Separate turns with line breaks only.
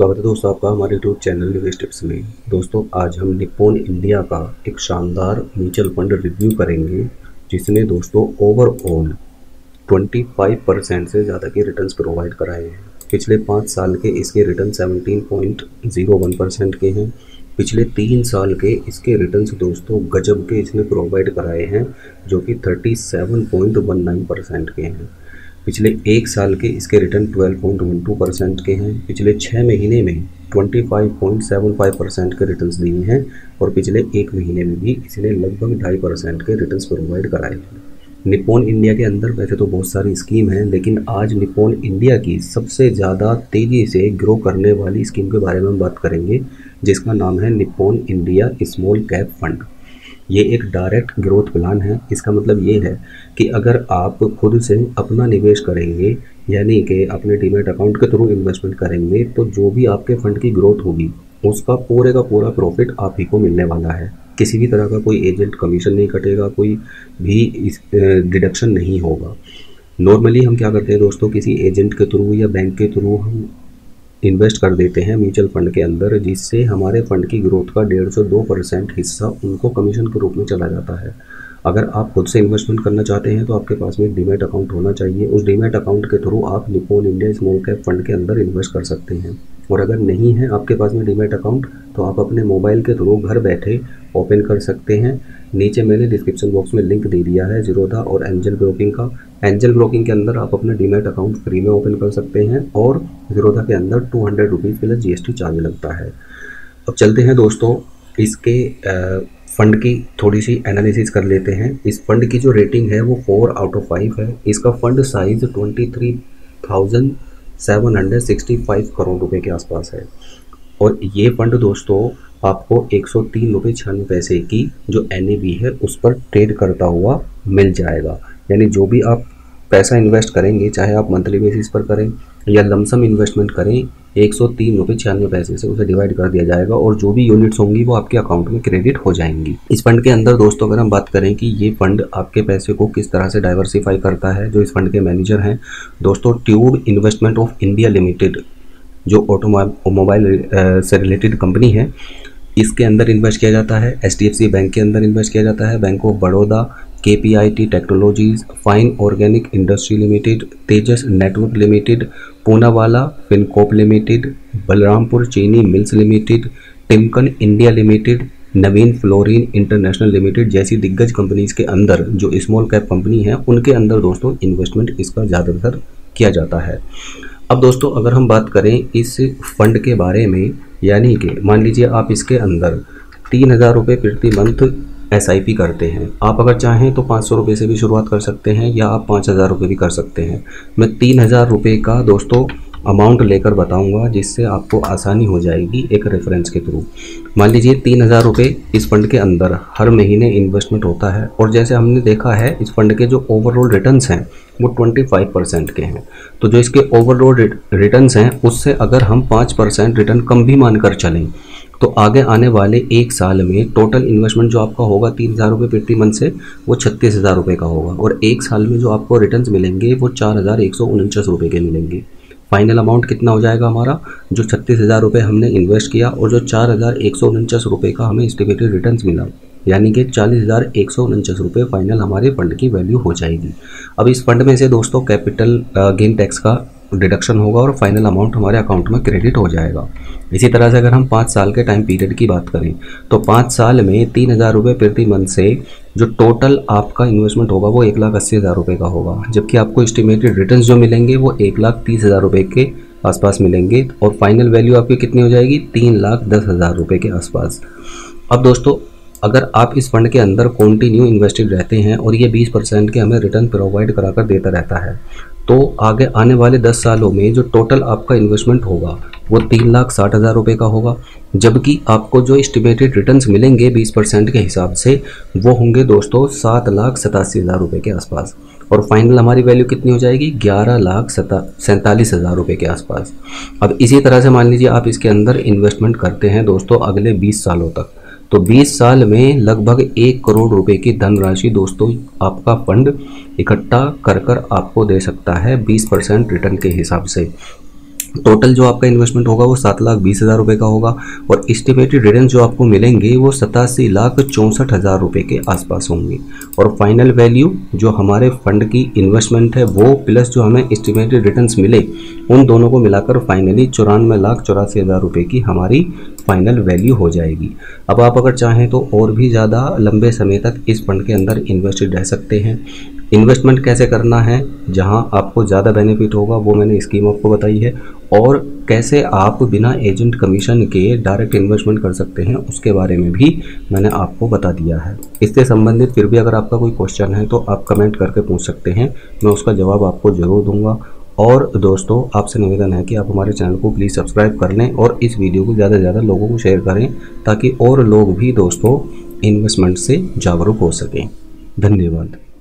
स्वागत है दोस्तों आपका हमारे यूट्यूब चैनल निवेश टिप्स में। दोस्तों आज हम निप्पॉन इंडिया का एक शानदार म्यूचुअल फंड रिव्यू करेंगे जिसने दोस्तों ओवरऑल 25% से ज़्यादा के रिटर्न्स प्रोवाइड कराए हैं। पिछले 5 साल के इसके रिटर्न 17.01% के हैं। पिछले 3 साल के इसके रिटर्न्स दोस्तों गजब के इसने प्रोवाइड कराए हैं जो कि 37.19% के हैं। पिछले 1 साल के इसके रिटर्न 12.12% के हैं। पिछले 6 महीने में 25.75% के रिटर्न्स दिए हैं और पिछले 1 महीने में भी इसने लगभग 2.5% के रिटर्न्स प्रोवाइड कराए हैं। निप्पॉन इंडिया के अंदर वैसे तो बहुत सारी स्कीम हैं, लेकिन आज निप्पॉन इंडिया की सबसे ज़्यादा तेज़ी से ग्रो करने वाली स्कीम के बारे में हम बात करेंगे जिसका नाम है Nippon India small cap fund. ये एक डायरेक्ट ग्रोथ प्लान है। इसका मतलब ये है कि अगर आप खुद से अपना निवेश करेंगे यानी कि अपने डीमैट अकाउंट के थ्रू इन्वेस्टमेंट करेंगे तो जो भी आपके फंड की ग्रोथ होगी उसका पूरे का पूरा प्रॉफिट आप ही को मिलने वाला है। किसी भी तरह का कोई एजेंट कमीशन नहीं कटेगा, कोई भी डिडक्शन नहीं होगा। नॉर्मली हम क्या करते हैं दोस्तों, किसी एजेंट के थ्रू या बैंक के थ्रू हम इन्वेस्ट कर देते हैं म्यूचुअल फंड के अंदर, जिससे हमारे फंड की ग्रोथ का 1.5 से 2% हिस्सा उनको कमीशन के रूप में चला जाता है। अगर आप खुद से इन्वेस्टमेंट करना चाहते हैं तो आपके पास में एक डीमैट अकाउंट होना चाहिए। उस डीमैट अकाउंट के थ्रू आप Nippon India small cap fund के अंदर इन्वेस्ट कर सकते हैं। और अगर नहीं है आपके पास में डीमैट अकाउंट तो आप अपने मोबाइल के थ्रू घर बैठे ओपन कर सकते हैं। नीचे मैंने डिस्क्रिप्शन बॉक्स में लिंक दे दिया है ज़ीरोधा और एंजल ब्रोकिंग का। एंजल ब्रोकिंग के अंदर आप अपना डीमैट अकाउंट फ्री में ओपन कर सकते हैं और ज़ीरोधा के अंदर 200 रुपीज़ प्लस GST चार्ज लगता है। अब चलते हैं दोस्तों इसके फंड की थोड़ी सी एनालिसिस कर लेते हैं। इस फंड की जो रेटिंग है वो 4/5 है। इसका फंड साइज़ 23,765 करोड़ रुपए के आसपास है और ये फंड दोस्तों आपको 103 रुपये 96 पैसे की जो NAV है उस पर ट्रेड करता हुआ मिल जाएगा। यानी जो भी आप पैसा इन्वेस्ट करेंगे, चाहे आप मंथली बेसिस पर करें या लमसम इन्वेस्टमेंट करें, 103 रुपये 96 पैसे से उसे डिवाइड कर दिया जाएगा और जो भी यूनिट्स होंगी वो आपके अकाउंट में क्रेडिट हो जाएंगी। इस फंड के अंदर दोस्तों अगर हम बात करें कि ये फंड आपके पैसे को किस तरह से डाइवर्सिफाई करता है, जो इस फंड के मैनेजर हैं दोस्तों Tube Investment of India Limited, जो ऑटोमोबाइल से रिलेटेड कंपनी है, इसके अंदर इन्वेस्ट किया जाता है। HDFC बैंक के अंदर इन्वेस्ट किया जाता है, Bank of Baroda, KPIT technologies, Fine Organic Industry Limited, Tejas network limited, Poonawalla Fincorp limited, Balrampur Chini mills limited, Timken India limited, Navin Fluorine International limited जैसी दिग्गज कंपनीज के अंदर जो स्मॉल कैप कंपनी है उनके अंदर दोस्तों इन्वेस्टमेंट इसका ज़्यादातर किया जाता है। अब दोस्तों अगर हम बात करें इस फंड के बारे में, यानी कि मान लीजिए आप इसके अंदर 3,000 रुपये प्रति मंथ SIP करते हैं। आप अगर चाहें तो 500 रुपये से भी शुरुआत कर सकते हैं या आप 5,000 रुपये भी कर सकते हैं। मैं 3,000 रुपये का दोस्तों अमाउंट लेकर बताऊंगा जिससे आपको आसानी हो जाएगी एक रेफरेंस के थ्रू। मान लीजिए 3,000 रुपये इस फंड के अंदर हर महीने इन्वेस्टमेंट होता है और जैसे हमने देखा है इस फंड के जो ओवरऑल रिटर्न्स हैं वो 25% के हैं। तो जो इसके ओवरऑल रिटर्न्स हैं उससे अगर हम 5% रिटर्न कम भी मानकर चलें तो आगे आने वाले 1 साल में टोटल इन्वेस्टमेंट जो आपका होगा 3,000 रुपये प्रति मंथ से वो 36,000 रुपये का होगा और 1 साल में जो आपको रिटर्न्स मिलेंगे वो 4,149 रुपये के मिलेंगे। फाइनल अमाउंट कितना हो जाएगा हमारा, जो 36,000 रुपये हमने इन्वेस्ट किया और जो 4,149 रुपये का हमें एस्टिमेटेड रिटर्न्स मिला, यानी कि 40,149 रुपये फाइनल हमारे फंड की वैल्यू हो जाएगी। अब इस फंड में से दोस्तों कैपिटल गेन टैक्स का डिडक्शन होगा और फाइनल अमाउंट हमारे अकाउंट में क्रेडिट हो जाएगा। इसी तरह से अगर हम 5 साल के टाइम पीरियड की बात करें तो 5 साल में 3,000 रुपये प्रति मंथ से जो टोटल आपका इन्वेस्टमेंट होगा वो 1,80,000 रुपये का होगा, जबकि आपको एस्टिमेटेड रिटर्न्स जो मिलेंगे वो 1,30,000 रुपये के आसपास मिलेंगे और फाइनल वैल्यू आपकी कितनी हो जाएगी, 3,10,000 रुपये के आसपास। अब दोस्तों अगर आप इस फंड के अंदर कंटिन्यू इन्वेस्टेड रहते हैं और ये 20% के हमें रिटर्न प्रोवाइड कराकर देता रहता है तो आगे आने वाले 10 सालों में जो टोटल आपका इन्वेस्टमेंट होगा वो 3,60,000 रुपये का होगा, जबकि आपको जो एस्टिमेटेड रिटर्न्स मिलेंगे 20% के हिसाब से वो होंगे दोस्तों 7,87,000 रुपये के आसपास और फाइनल हमारी वैल्यू कितनी हो जाएगी, 11,47,000 रुपये के आसपास। अब इसी तरह से मान लीजिए आप इसके अंदर इन्वेस्टमेंट करते हैं दोस्तों अगले 20 सालों तक, तो 20 साल में लगभग 1 करोड़ रुपए की धनराशि दोस्तों आपका फंड इकट्ठा कर आपको दे सकता है 20% रिटर्न के हिसाब से। टोटल जो आपका इन्वेस्टमेंट होगा वो 7,20,000 रुपये का होगा और एस्टिमेटेड रिटर्न जो आपको मिलेंगे वो 87,64,000 रुपये के आसपास होंगे। और फाइनल वैल्यू जो हमारे फंड की इन्वेस्टमेंट है वो प्लस जो हमें एस्टिमेटेड रिटर्न्स मिले, उन दोनों को मिलाकर फाइनली 94,84,000 रुपये की हमारी फाइनल वैल्यू हो जाएगी। अब आप अगर चाहें तो और भी ज़्यादा लंबे समय तक इस फंड के अंदर इन्वेस्टेड रह सकते हैं। इन्वेस्टमेंट कैसे करना है, जहां आपको ज़्यादा बेनिफिट होगा, वो मैंने स्कीम आपको बताई है। और कैसे आप बिना एजेंट कमीशन के डायरेक्ट इन्वेस्टमेंट कर सकते हैं, उसके बारे में भी मैंने आपको बता दिया है। इससे संबंधित फिर भी अगर आपका कोई क्वेश्चन है तो आप कमेंट करके पूछ सकते हैं, मैं उसका जवाब आपको ज़रूर दूंगा। और दोस्तों, आपसे निवेदन है कि आप हमारे चैनल को प्लीज़ सब्सक्राइब कर लें और इस वीडियो को ज़्यादा से ज़्यादा लोगों को शेयर करें, ताकि और लोग भी दोस्तों इन्वेस्टमेंट से जागरूक हो सकें। धन्यवाद।